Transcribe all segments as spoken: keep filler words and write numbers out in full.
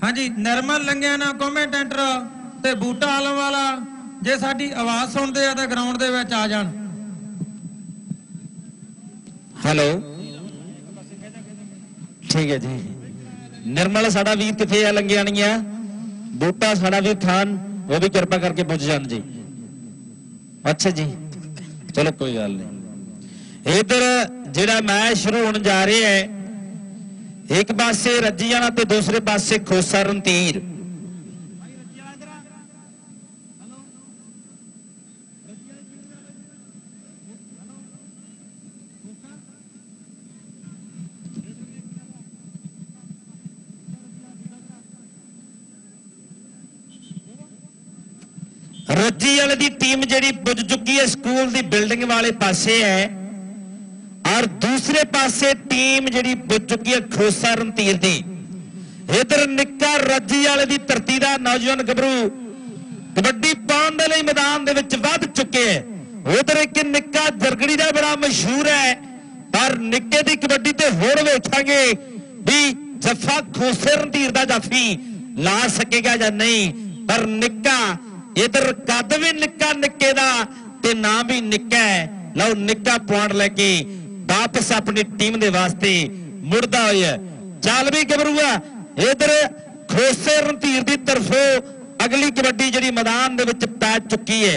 हाँ जी निर्मल लंघियाना कॉमेंटेटर ते बूटा आलम वाला जे साडी आवाज़ सुनते हैं तो ग्राउंड दे विच आ जाण। हेलो ठीक है जी। निर्मल साडा वीर किथे है लंघियानिया, बूटा साडा वीर खान वो भी कृपा करके पुछ जान जी। अच्छा जी चलो कोई गल नहीं। इधर जिहड़ा मैच शुरू होने जा रहा है, एक पासे रजियाना ते दूसरे पासे खोसा रणधीर। रजी वाले दी टीम जिहड़ी पुज चुकी है स्कूल दी बिल्डिंग वाले पासे है, और दूसरे पासे टीम जिहड़ी पुज चुकी है खोसा रणधीर दी। इधर निक्का रजी वाले दी धरती दा नौजवान गभरू कबड्डी पाउण दे लई मैदान दे विच वध चुके हैं। उधर एक निक्का जरगड़ी दा बड़ा मशहूर है, पर निक्के दी कबड्डी ते होर वेखांगे भी जफा खोसे रणधीर दा जाफी ला सकेगा या नहीं। पर निक्का इधर कद भी निक्का निक्के दा ते नाम भी निक्का है। लो निक्का पॉइंट लेके वापस अपनी टीम दे वास्ते मुड़दा होया चल भी गबरूआ। इधर खोसे रणधीर दी तरफों अगली कबड्डी जिहड़ी मैदान दे विच पै चुकी है।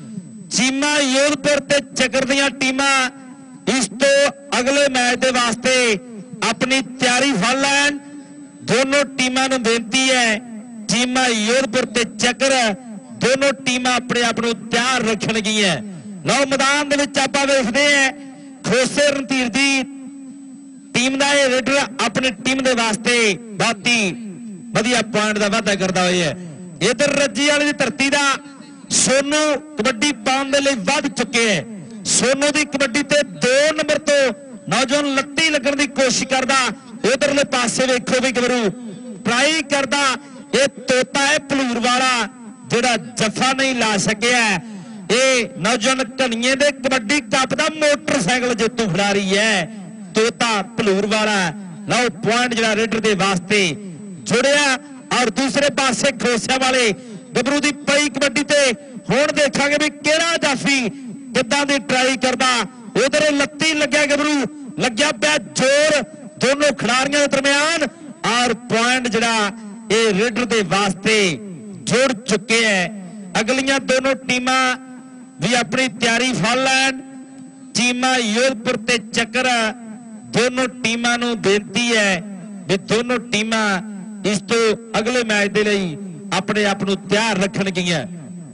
चीमा योधपुर ते चक्कर दियां टीमां इस तो अगले मैच दे वास्ते अपनी तैयारी फड़ लैण। दोनों टीमां नूं बेनती है, चीमा योधपुर ते चक्कर दोनों टीम अपने आप को तैयार रखणगियां। लो मैदान दे विच आपां वेखदे हैं खोसे रणधीर दी टीम दा ये रेडर अपनी टीम दे वास्ते बहुत ही वधिया पॉइंट दा वाधा करदा होया। इधर रजी वाली दी धरती दा सोनू कबड्डी पाउण दे लई वध चुके हैं। सोनू दी कबड्डी ते दो नंबर तो नौजवान लत्ती लगण दी कोशिश करदा। उधरले पासे वेखो भी गबरू ट्राई करदा। ये तोता है भलूर वाला जिहड़ा जफा नहीं ला सकिया। ये नौजवान घणीए दे कबड्डी कप दा मोटरसाइकिल जेतू खिडारी है तोता भलूर वाला। लो पॉइंट जिहड़ा रेडर दे वास्ते जुड़िया। और दूसरे पासे खोसिया वाले गबरू दी पई कबड्डी ते हुण देखांगे भी किहड़ा जाफी किदां दी ट्राई करदा। उधर लत्ती लग्या गबरू लग्या पिया जोर दोनों खिडारियों के दरमियान, और पॉइंट जिहड़ा ये रेडर दे वास्ते जुड़ चुके हैं। अगलियां दोनों टीमां भी अपनी तैयारी फड़ लैण। चीमा योधपुर ते चक्कर दोनों टीमां नूं बेनती है भी दोनों टीमां इस तो अगले मैच दे लई अपने आप नूं तैयार रखणगियां।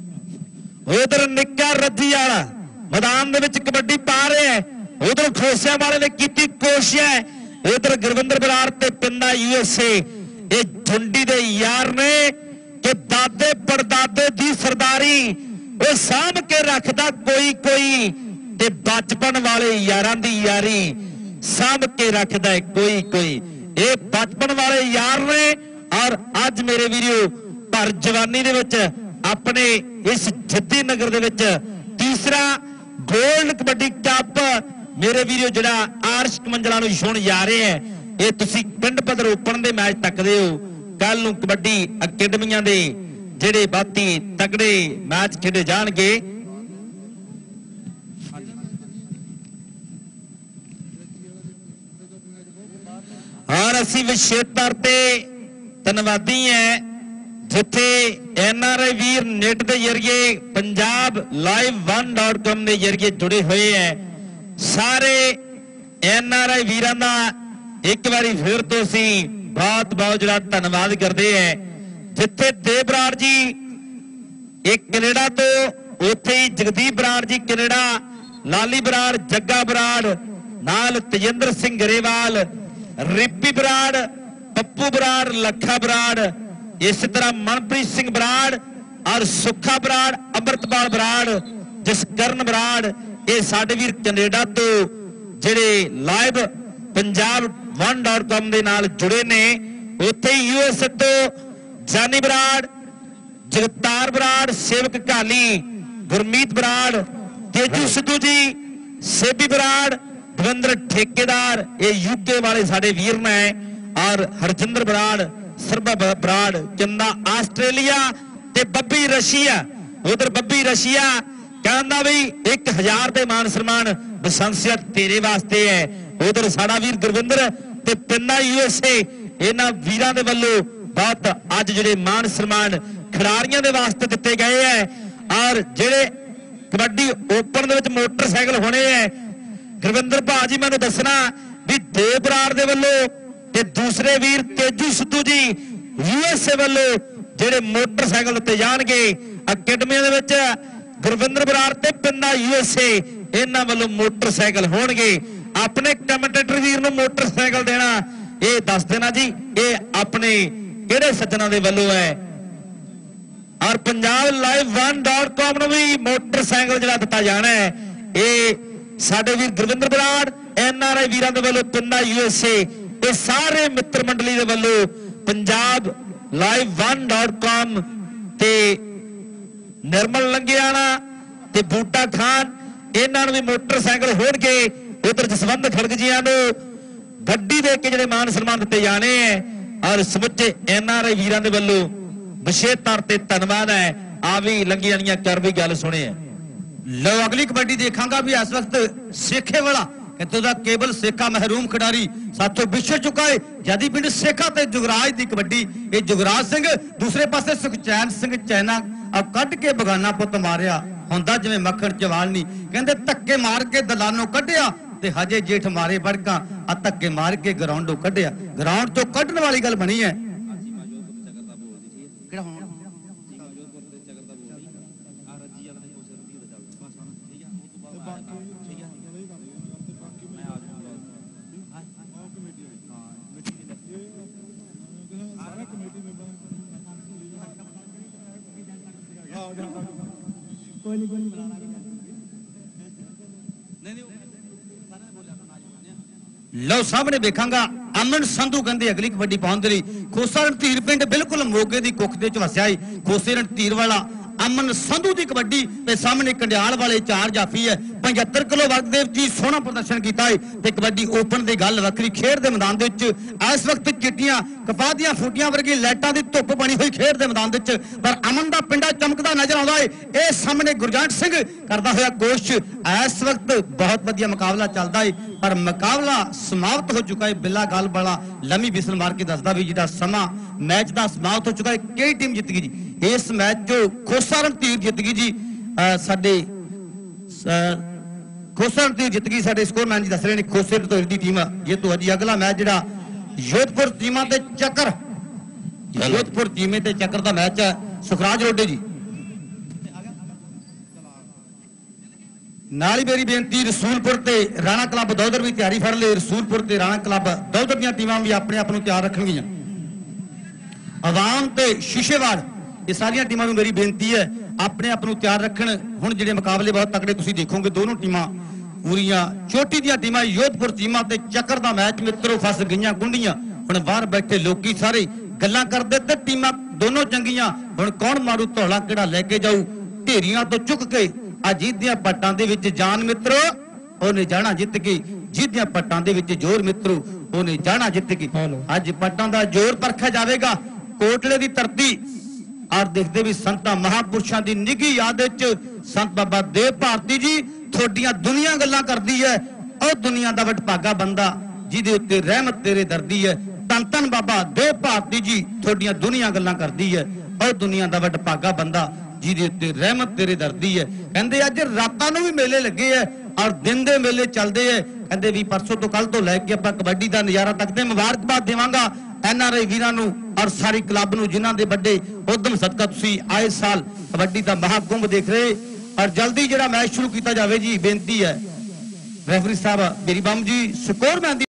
उधर निक्का रजी वाला मैदान दे विच कबड्डी पा रहे हैं। उधर खोसिया वाले ने कीती कोशिश है। इधर गुरविंदर बराड़ ते पिंडा यूएसए ये झुंडी दे यार ने कि दादे परदादे दी सरदारी वो साम के रखदा कोई कोई ते बचपन वाले यारां दी यारी साम के रखदा है कोई कोई। ये बचपन वाले यार ने और अज मेरे वीडियो भर जवानी दे विच अपने इस जद्दी नगर दे विच तीसरा गोल्ड कबड्डी कप मेरे वीडियो जिहड़ा आर्श मंजला नूं छुण जा रहे हैं। ये तुसीं पिंड पद्धर ओपन दे मैच तकदे हो। कल नूं कबड्डी अकैडमियां दे जिहड़े बाती तगड़े मैच खेडे जाणगे। और असीं विशेष तौर ते धन्नवादी हैं जिथे एन आर आई वीर नेट के जरिए Punjab live one dot com के जरिए जुड़े हुए हैं। सारे एन आर आई वीरां दा एक बारी फिर तो असी बहुत बहुत जरा धन्नवाद करते हैं। जिथे देव बराड़ जी एक कनेडा तो उथे ही जगदीप बराड़ जी कनेडा, लाली बराड़, जग्गा बराड़ नाल तेजिंदर सिंह गरेवाल, रिपी बराड़, पप्पू बराड़, लखा बराड़, इस तरह मनप्रीत सिंह बराड़ और सुखा बराड़, अमृतपाल बराड़, जसकरण बराड़, ये साडे वीर कनेडा तो जिहड़े live Punjab one dot com दे नाल जुड़े ने। उत्थे यूएस तो जानी बराड़, जगतार बराड़, सेवक घाली, गुरमीत बराड़, तेजू सिद्धू जी, सेबी बराड़, दविंद्र ठेकेदार, ये यूके वाले साडे वीर ने, और हरजिंदर बराड़ ਸਰਬ ਬਰਾੜ ਚੰਦਾ ਆਸਟ੍ਰੇਲੀਆ ਤੇ ਬੱਬੀ ਰਸ਼ੀਆ। ਉਧਰ ਬੱਬੀ ਰਸ਼ੀਆ ਕਹਿੰਦਾ ਵੀ ਇੱਕ ਹਜ਼ਾਰ ਦੇ ਮਾਨ ਸਨਮਾਨ ਬਸੰਸਿਆ ਤੇਰੇ ਵਾਸਤੇ ਹੈ। ਉਧਰ ਸਾਡਾ ਵੀਰ ਗੁਰਵਿੰਦਰ ਤੇ ਪਿੰਨਾ ਯੂਐਸਏ ਇਹਨਾਂ ਵੀਰਾਂ ਦੇ ਵੱਲੋਂ ਬਹੁਤ ਅੱਜ ਜਿਹੜੇ ਮਾਨ ਸਨਮਾਨ ਖਿਡਾਰੀਆਂ ਦੇ ਵਾਸਤੇ ਦਿੱਤੇ ਗਏ ਹੈ। ਔਰ ਜਿਹੜੇ ਕਬੱਡੀ ਓਪਨ ਦੇ ਵਿੱਚ ਮੋਟਰਸਾਈਕਲ ਹੋਣੇ ਹੈ, ਗੁਰਵਿੰਦਰ ਭਾਜੀ ਮੈਨੂੰ ਦੱਸਣਾ ਵੀ ਦੇਵ ਬਰਾੜ ਦੇ ਵੱਲੋਂ ਤੇ ਦੂਸਰੇ ਵੀਰ ਤੇਜੂ ਸਿੱਧੂ ਜੀ ਯੂਐਸਏ ਵੱਲੋਂ ਜਿਹੜੇ ਮੋਟਰਸਾਈਕਲ ਦਿੱਤੇ ਜਾਣਗੇ। ਅਕੈਡਮੀਆਂ ਦੇ ਵਿੱਚ ਗੁਰਵਿੰਦਰ ਬਰਾੜ ਤੇ ਪਿੰਨਾ ਯੂਐਸਏ ਇਹਨਾਂ ਵੱਲੋਂ ਮੋਟਰਸਾਈਕਲ ਹੋਣਗੇ। ਆਪਣੇ ਕਮੈਂਟੇਟਰ ਵੀਰ ਨੂੰ ਮੋਟਰਸਾਈਕਲ ਦੇਣਾ ਇਹ ਦੱਸ ਦੇਣਾ ਜੀ, ਇਹ ਆਪਣੇ ਕਿਹੜੇ ਸੱਜਣਾ ਦੇ ਵੱਲੋਂ ਹੈ। ਔਰ Punjab live one dot com ਨੂੰ ਵੀ ਮੋਟਰਸਾਈਕਲ ਜਿਹੜਾ ਦਿੱਤਾ ਜਾਣਾ ਹੈ। ਇਹ ਸਾਡੇ ਵੀਰ ਗੁਰਵਿੰਦਰ ਬਰਾੜ ਐਨਆਰਆਈ ਵੀਰਾਂ ਦੇ ਵੱਲੋਂ ਪਿੰਨਾ ਯੂਐਸਏ ਇਹ ਸਾਰੇ ਮਿੱਤਰ ਮੰਡਲੀ ਦੇ ਵੱਲੋਂ Punjab live one dot com ਤੇ ਨਿਰਮਲ ਲੰਗਿਆਣਾ ਤੇ ਬੂਟਾ ਖਾਨ ਇਹਨਾਂ ਨੂੰ ਵੀ ਮੋਟਰਸਾਈਕਲ ਹੋਣਗੇ। ਉਧਰ ਜਸਵੰਤ ਖੜਗ ਜੀਆਂ ਨੂੰ ਗੱਡੀ ਦੇ ਕੇ ਜਿਹੜੇ ਮਾਨ ਸਨਮਾਨ ਦਿੱਤੇ ਜਾਣੇ ਹੈ। ਔਰ ਸਮੁੱਚੇ ਐਨਆਰਆਈ ਵੀਰਾਂ ਦੇ ਵੱਲੋਂ ਵਿਸ਼ੇਸ਼ ਤੌਰ ਤੇ ਧੰਨਵਾਦ ਹੈ। ਆ ਵੀ ਲੰਗਿਆਣੀਆਂ ਕਰ ਵੀ ਗੱਲ ਸੁਣੇ ਹੈ। लो अगली कबड्डी देखांगा भी इस वक्त सेखे वाला कहते दा केवल सेखा महरूम खिडारी साथों विछड़ चुका है। जदी पिंड सेखा ते जुगराज दी कबड्डी ये जुगराज सिंह दूसरे पासे सुखचैन सिंह चैना अब कट के बगाना पुत मारिया हुंदा जिवें मक्खण चवालनी कहंदे धक्के मार के दलानों कढिया ते हजे जेठ मारे बड़का आ धक्के मार के ग्राउंडों कढिया। ग्राउंड चों कढण वाली गल बनी है। लो सामने देखांगा अमन संधू कहते अगली कबड्डी पाउण दे लई खोसा रणधीर पिंड बिल्कुल मोगे दी कुख दे च वसिया है। खोसे रणधीर वाला अमन संधू की कबड्डी ते सामने कंडियाल वाले चार जाफी है। पचहत्तर किलो वर्ग दे विच सोहना प्रदर्शन किया है ते कबड्डी ओपन दी गल वखरी खेड दे मैदान दे विच इस वक्त चिट्टियां कपाह दियां फूटियां वर्गी लाइटां दी धुप बनी हुई खेड दे मैदान दे विच पर अमन दा पिंडा चमकदा नजर आउंदा है। इह सामने गुरजंट सिंह करदा होया कोशिश इस वक्त बहुत वधिया मुकाबला चलदा है पर मुकाबला समाप्त हो चुका है। बिल्ला गल वाला लम्मी विसल मार के दसदा भी जिहड़ा समा मैच दा समाप्त हो चुका है। कई टीम जित गई जी इस मैच जो खोसा रणधीर जित गई जी साडे खोसा रणधीर जित गई साडे स्कोरमैन जी दस रहे ने खोसे रणधीर दी टीम ये तो अजी अगला मैच जिहड़ा जोधपुर टीमां ते चक्कर जोधपुर टीमें ते चक्कर दा मैच है। सुखराज रोडे जी नाली मेरी बेनती रसूलपुर ते राणा क्लब दौदर भी तैयारी फड़ ले। रसूलपुर ते राणा क्लब दौदर दी टीमां भी अपने आप नूं तैयार रखणगीਆਂ। अवाम ते शीशेवाड़ ये सारियां टीमां नूं मेरी बेनती है अपने आप नूं तैयार रखण। हुण जिहड़े मुकाबले बहुत तगड़े तुसीं देखोगे दोनों टीमां पूरियां चोटी ਦੀਆਂ टीमां योधपुर टीमां ते चक्कर दा मैच मित्रों फस गईयां गुंडियां। हुण बाहर बैठे लोकी सारे गल्लां करदे ते टीमां दोनों चंगीਆਂ। हुण कौन मारू धौला किहड़ा लैके जाऊ ढेरियां तो चुक के अजीत दियां पट्टां दे विच जान मित्रो ਉਹਨੇ ਜਾਣਾ ਜਿੱਤ ਕੇ ਜਿਹਦੀਆਂ ਪੱਟਾਂ ਦੇ ਵਿੱਚ ਜ਼ੋਰ ਮਿੱਤਰੋ ਉਹਨੇ ਜਾਣਾ ਜਿੱਤ ਕੇ। ਅੱਜ ਪੱਟਾਂ ਦਾ ਜ਼ੋਰ ਪਰਖਿਆ ਜਾਵੇਗਾ ਕੋਟਲੇ ਦੀ ਧਰਤੀ ਔਰ ਦੇਖਦੇ ਵੀ ਸੰਤਾਂ ਮਹਾਪੁਰਸ਼ਾਂ ਦੀ ਨਿੱਘੀ ਯਾਦ ਵਿੱਚ ਸੰਤ ਬਾਬਾ ਦੇਵ ਭਾਰਤੀ ਜੀ ਤੁਹਾਡੀਆਂ ਦੁਨੀਆ ਗੱਲਾਂ ਕਰਦੀ ਹੈ। ਉਹ ਦੁਨੀਆ ਦਾ ਵਡਭਾਗਾ ਬੰਦਾ ਜਿਹਦੇ ਉੱਤੇ ਰਹਿਮਤ ਤੇਰੇ ਦਰਦੀ ਹੈ। ਧੰਨ ਧੰਨ ਬਾਬਾ ਦੇਵ ਭਾਰਤੀ ਜੀ ਤੁਹਾਡੀਆਂ ਦੁਨੀਆ ਗੱਲਾਂ ਕਰਦੀ ਹੈ। ਉਹ ਦੁਨੀਆ ਦਾ ਵਡਭਾਗਾ ਬੰਦਾ ਜਿਹਦੇ ਉੱਤੇ ਰਹਿਮਤ ਤੇਰੇ ਦਰਦੀ ਹੈ। ਕਹਿੰਦੇ ਅੱਜ ਰਾਤਾਂ ਨੂੰ ਵੀ ਮੇਲੇ ਲੱਗੇ ਹੈ और दिन दे मेले चलते हैं। कहते भी परसों तो कल तो लैके आप कबड्डी का नज़ारा तकते मुबारकबाद देवांगा एन आर आई वीरां नूं और सारी क्लब नूं जिन्हां दे बड़े उद्यम सदका तुसीं आए साल कबड्डी का महाकुंभ देख रहे और जल्दी जिहड़ा मैच शुरू किया जाए जी बेनती है रेफरी साहब मेरी बम जी स्कोरमैन